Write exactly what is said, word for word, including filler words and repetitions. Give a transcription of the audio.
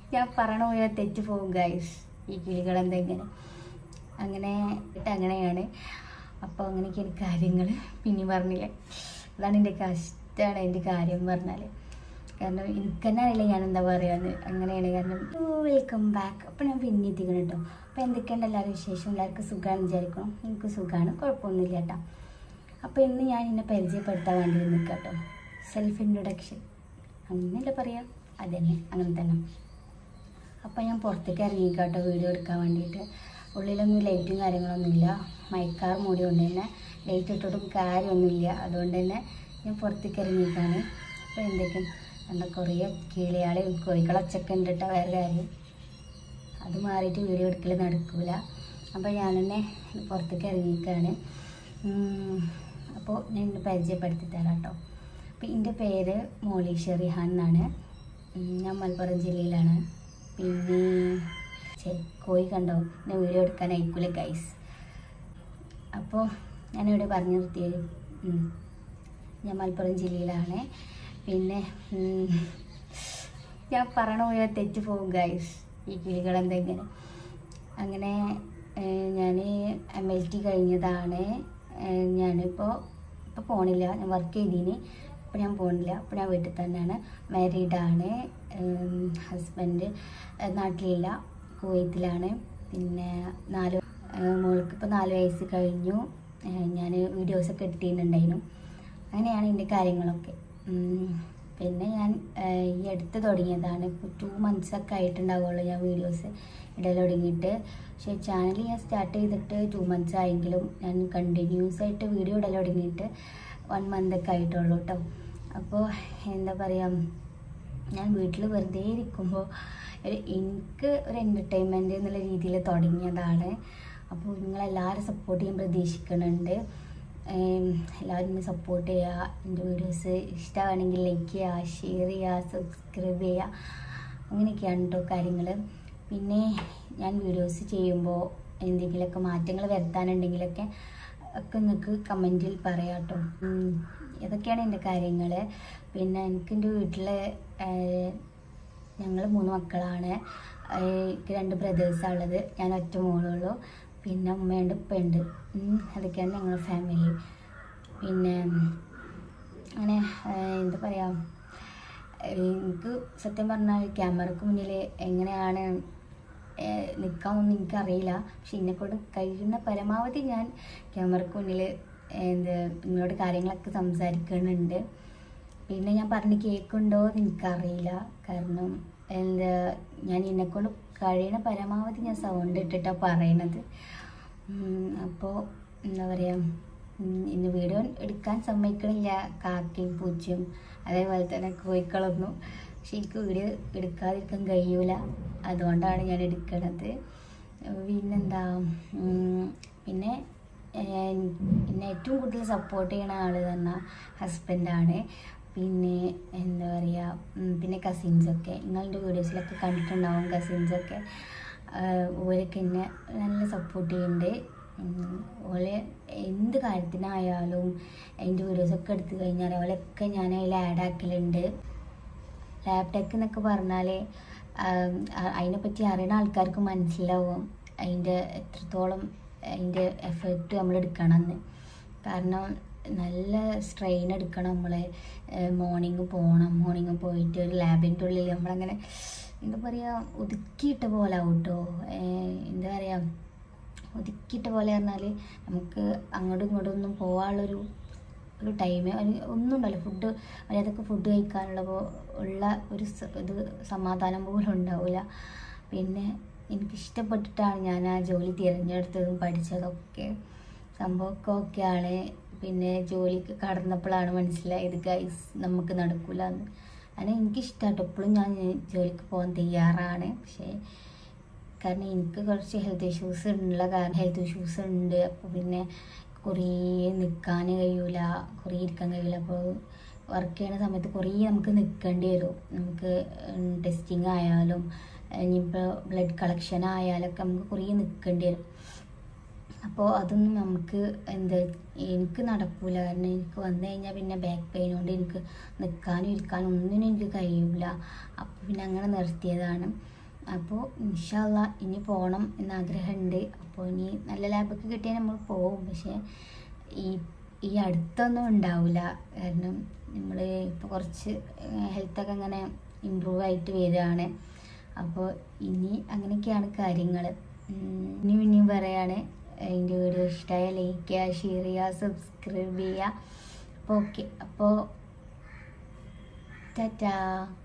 ഞാൻ പറയണ പോലെ തെറ്റ് പോകും ഗൈസ്. ഈ കിളികളെന്തെങ്ങനെ അങ്ങനെ അങ്ങനെയാണ്. അപ്പോൾ അങ്ങനെയൊക്കെയാണ് കാര്യങ്ങൾ. പിന്നെ പറഞ്ഞില്ലേ, അതാണ് എൻ്റെ കഷ്ടമാണ് എൻ്റെ കാര്യം പറഞ്ഞാൽ. കാരണം എനിക്ക് തന്നെ അറിയില്ല ഞാൻ എന്താ പറയാന്ന്. അങ്ങനെയാണ്. കാരണം വെൽക്കം ബാക്ക്. അപ്പോൾ ഞാൻ പിന്നെ എത്തിക്കണം കേട്ടോ. അപ്പോൾ എന്തൊക്കെയുണ്ട് എല്ലാവരും വിശേഷം? എല്ലാവർക്കും സുഖമാണെന്ന് വിചാരിക്കണം. എനിക്ക് സുഖമാണ്, കുഴപ്പമൊന്നുമില്ല കേട്ടോ. അപ്പോൾ ഇന്ന് ഞാൻ എന്നെ പരിചയപ്പെടുത്താൻ വേണ്ടി നിൽക്കാം കേട്ടോ. സെൽഫ് ഇൻട്രൊഡക്ഷൻ അങ്ങനെയല്ല പറയാം, അതന്നെ അങ്ങനെ തന്നെ. അപ്പോൾ ഞാൻ പുറത്തേക്ക് ഇറങ്ങിക്കാട്ടോ വീഡിയോ എടുക്കാൻ വേണ്ടിയിട്ട്. ഉള്ളിലൊന്നും ലൈറ്റും കാര്യങ്ങളൊന്നുമില്ല, മയക്കാർ മൂടി കൊണ്ട് തന്നെ ലൈറ്റ് ഇട്ടിട്ടും കാര്യമൊന്നുമില്ല. അതുകൊണ്ട് തന്നെ ഞാൻ പുറത്തേക്ക് ഇറങ്ങിക്കാണ്. അപ്പോൾ എന്തൊക്കെയാണ് എന്താ കുറേ കിളിയാളെയും കോഴികളൊച്ചൊക്കെ ഉണ്ട് കേട്ടോ. വേറെ കാര്യം അത് മാറിയിട്ട് വീഡിയോ എടുക്കൽ നടക്കില്ല. അപ്പോൾ ഞാൻ തന്നെ പുറത്തേക്ക് ഇറങ്ങിക്കാണ്. അപ്പോൾ ഞാൻ എന്നെ പരിചയപ്പെടുത്തി തരാം കേട്ടോ. അപ്പോൾ എൻ്റെ പേര് മോളി ഷെറിഹാൻ എന്നാണ്. ഞാൻ മലപ്പുറം ജില്ലയിലാണ്. പിന്നെ ശരി, കോഴി കണ്ടോ എന്നെ വീഡിയോ എടുക്കാനായിരിക്കില്ല ഗൈസ്. അപ്പോൾ ഞാനിവിടെ പറഞ്ഞു നിർത്തിയത് ഞാൻ മലപ്പുറം ജില്ലയിലാണ്. പിന്നെ ഞാൻ പറയണ പോലെ തെറ്റ് പോകും ഗൈസ്. ഈ കിളികളെന്തെങ്ങനെ അങ്ങനെ ഞാൻ എം എൽ ടി കഴിഞ്ഞതാണ്. ഞാനിപ്പോൾ ഇപ്പോൾ പോണില്ല, ഞാൻ വർക്ക് ചെയ്തീന്. ഇപ്പോൾ ഞാൻ പോണില്ല, ഇപ്പോൾ ഞാൻ വീട്ടിൽ തന്നെയാണ്. മാരീഡാണ്. ഹസ്ബൻഡ് നാട്ടിലില്ല, കുവൈത്തിലാണ്. പിന്നെ നാല് മോൾക്ക് ഇപ്പോൾ നാല് വയസ്സ് കഴിഞ്ഞു. ഞാൻ വീഡിയോസൊക്കെ ഇട്ടിട്ടുണ്ടായിരുന്നു. അങ്ങനെയാണ് എൻ്റെ കാര്യങ്ങളൊക്കെ. പിന്നെ ഞാൻ ഈ അടുത്ത് തുടങ്ങിയതാണ്. ഇപ്പോൾ ടു മന്ത്സൊക്കെ ആയിട്ടുണ്ടാവുള്ളൂ ഞാൻ വീഡിയോസ് ഇടയിൽ തുടങ്ങിയിട്ട്. പക്ഷേ ചാനൽ ഞാൻ സ്റ്റാർട്ട് ചെയ്തിട്ട് ടു മന്ത്സ് ആയെങ്കിലും ഞാൻ കണ്ടിന്യൂസ് ആയിട്ട് വീഡിയോ ഇടയിൽ തുടങ്ങിയിട്ട് വൺ മന്തൊക്കെ ആയിട്ടുള്ളൂ കേട്ടോ. അപ്പോൾ എന്താ പറയുക, ഞാൻ വീട്ടിൽ വെറുതെ ഇരിക്കുമ്പോൾ ഒരു എനിക്ക് ഒരു എൻ്റർടൈൻമെൻറ്റ് എന്നുള്ള രീതിയിൽ തുടങ്ങിയതാണ്. അപ്പോൾ നിങ്ങളെല്ലാവരും സപ്പോർട്ട് ചെയ്യാൻ പ്രതീക്ഷിക്കുന്നുണ്ട്. എല്ലാവരും എന്നെ സപ്പോർട്ട് ചെയ്യുക. എൻ്റെ വീഡിയോസ് ഇഷ്ടമാണെങ്കിൽ ലൈക്ക് ചെയ്യുക, ഷെയർ ചെയ്യുക, സബ്സ്ക്രൈബ് ചെയ്യുക. അങ്ങനെയൊക്കെയാണ് കേട്ടോ കാര്യങ്ങൾ. പിന്നെ ഞാൻ വീഡിയോസ് ചെയ്യുമ്പോൾ എന്തെങ്കിലുമൊക്കെ മാറ്റങ്ങൾ വരുത്താനുണ്ടെങ്കിലൊക്കെ ഒക്കെ നിങ്ങൾക്ക് കമൻറ്റിൽ പറയാം കേട്ടോ. ഇതൊക്കെയാണ് എൻ്റെ കാര്യങ്ങൾ. പിന്നെ എനിക്ക് എൻ്റെ വീട്ടിൽ ഞങ്ങൾ മൂന്ന് മക്കളാണ്. എനിക്ക് രണ്ട് ബ്രദേഴ്സാണ് ഉള്ളത്. ഞാൻ ഒറ്റ മോളുള്ളൂ. പിന്നെ ഉമ്മയുണ്ട്, ഉപ്പയുണ്ട്. അതൊക്കെയാണ് ഞങ്ങളുടെ ഫാമിലി. പിന്നെ അങ്ങനെ എന്താ പറയുക, എനിക്ക് സത്യം പറഞ്ഞാൽ ക്യാമറക്ക് മുന്നിൽ എങ്ങനെയാണ് നിൽക്കാമെന്നൊന്നും എനിക്കറിയില്ല. പക്ഷെ എന്നെക്കൊണ്ട് കഴിയുന്ന പരമാവധി ഞാൻ ക്യാമറക്ക് മുന്നിൽ എന്താ നിങ്ങളോട് കാര്യങ്ങളൊക്കെ സംസാരിക്കുന്നുണ്ട്. പിന്നെ ഞാൻ പറഞ്ഞ് കേൾക്കുന്നുണ്ടോ എന്ന് എനിക്കറിയില്ല. കാരണം എന്താ ഞാൻ എന്നെക്കൊണ്ട് കഴിയുന്ന പരമാവധി ഞാൻ സൗണ്ട് ഇട്ടിട്ടാണ് പറയണത്. അപ്പോൾ എന്താ പറയുക, ഇന്ന് വീഡിയോ എടുക്കാൻ സമ്മതിക്കണില്ല കാക്കയും പൂച്ചയും അതേപോലെ തന്നെ കോഴിക്കളൊന്നും. പക്ഷെ എനിക്ക് വീഡിയോ എടുക്കാതിരിക്കാൻ കഴിയൂല, അതുകൊണ്ടാണ് ഞാൻ എടുക്കണത്. പിന്നെന്താ, പിന്നെ എന്നെ ഏറ്റവും കൂടുതൽ സപ്പോർട്ട് ചെയ്യുന്ന ആൾ തന്നെ ഹസ്ബൻഡാണ്. പിന്നെ എന്താ പറയുക, പിന്നെ കസിൻസൊക്കെ നിങ്ങളുടെ വീഡിയോസിലൊക്കെ കണ്ടിട്ടുണ്ടാവും. കസിൻസൊക്കെ ഓരൊക്കെ എന്നെ നല്ല സപ്പോർട്ട് ചെയ്യുന്നുണ്ട്. ഓലെ എന്ത് കാര്യത്തിനായാലും എൻ്റെ വീഡിയോസൊക്കെ എടുത്തു കഴിഞ്ഞാൽ ഓലൊക്കെ ഞാൻ അതിൽ ആഡ് ആക്കലുണ്ട്. ലാബ് ടെക് എന്നൊക്കെ പറഞ്ഞാൽ അതിനെപ്പറ്റി അറിയുന്ന ആൾക്കാർക്ക് മനസ്സിലാവും അതിൻ്റെ എത്രത്തോളം അതിൻ്റെ എഫക്റ്റ് നമ്മൾ എടുക്കണമെന്ന്. കാരണം നല്ല സ്ട്രെയിൻ എടുക്കണം നമ്മൾ. മോർണിംഗ് പോകണം, മോർണിംഗ് പോയിട്ട് ഒരു ലാബിൻ്റെ ഉള്ളിൽ നമ്മളങ്ങനെ എന്താ പറയുക ഒതുക്കിയിട്ട പോലെ ആവും കേട്ടോ. എന്താ പറയുക ഒതുക്കിയിട്ട പോലെ പറഞ്ഞാൽ നമുക്ക് അങ്ങോട്ടും ഇങ്ങോട്ടും ഒന്നും പോകാനുള്ളൊരു ഒരു ടൈം ഒന്നും ഉണ്ടല്ലോ. ഫുഡ് അതൊക്കെ ഫുഡ് കഴിക്കാനുള്ള ഉള്ള ഒരു ഇത് സമാധാനം പോലും ഉണ്ടാവില്ല. പിന്നെ എനിക്കിഷ്ടപ്പെട്ടിട്ടാണ് ഞാൻ ആ ജോലി തിരഞ്ഞെടുത്തതും പഠിച്ചതൊക്കെ. സംഭവമൊക്കെ ഓക്കെയാണ്. പിന്നെ ജോലിക്ക് കടന്നപ്പോഴാണ് മനസ്സിലായത് ഗൈസ് നമുക്ക് നടക്കില്ല എന്ന്. അങ്ങനെ എനിക്കിഷ്ടമാട്ടോ, എപ്പോഴും ഞാൻ ജോലിക്ക് പോകാൻ തയ്യാറാണ്. പക്ഷേ കാരണം എനിക്ക് കുറച്ച് ഹെൽത്ത് ഇഷ്യൂസ് ഉള്ള കാരണം ഹെൽത്ത് ഇഷ്യൂസ് ഉണ്ട്. അപ്പോൾ പിന്നെ കുറേ നിൽക്കാൻ കഴിയൂല, കുറേ ഇരിക്കാൻ കഴിയില്ല. അപ്പോൾ വർക്ക് ചെയ്യുന്ന സമയത്ത് കുറേ നമുക്ക് നിൽക്കേണ്ടി വരും. നമുക്ക് ടെസ്റ്റിംഗ് ആയാലും ഇനിയിപ്പോൾ ബ്ലഡ് കളക്ഷൻ ആയാലൊക്കെ നമുക്ക് കുറേ നിൽക്കേണ്ടി വരും. അപ്പോൾ അതൊന്നും നമുക്ക് എന്താ എനിക്ക് നടക്കില്ല. കാരണം എനിക്ക് വന്നു കഴിഞ്ഞാൽ പിന്നെ ബാക്ക് പെയിൻ കൊണ്ട് എനിക്ക് നിൽക്കാനും ഇരിക്കാനും ഒന്നിനും എനിക്ക് കഴിയില്ല. അപ്പോൾ പിന്നെ അങ്ങനെ നിർത്തിയതാണ്. അപ്പോൾ ഇൻഷാ അല്ലാ ഇനി പോകണം എന്നാഗ്രഹമുണ്ട്. അപ്പോൾ ഇനി നല്ല ലാബൊക്കെ കിട്ടിയാൽ നമ്മൾ പോകും. പക്ഷേ ഈ ഈ അടുത്തൊന്നും ഉണ്ടാവില്ല. കാരണം നമ്മൾ ഇപ്പോൾ കുറച്ച് ഹെൽത്തൊക്കെ ഇങ്ങനെ ഇമ്പ്രൂവ് ആയിട്ട് വരികയാണ്. അപ്പോൾ ഇനി അങ്ങനെയൊക്കെയാണ് കാര്യങ്ങൾ. ഇനിയും ഇനിയും പറയാണ്, എൻ്റെ വീഡിയോ ഇഷ്ടമായ ലൈക്ക് ചെയ്യുക, ഷെയർ ചെയ്യുക, സബ്സ്ക്രൈബ് ചെയ്യുക. അപ്പോൾ ഓക്കെ, അപ്പോൾ ടാറ്റാ.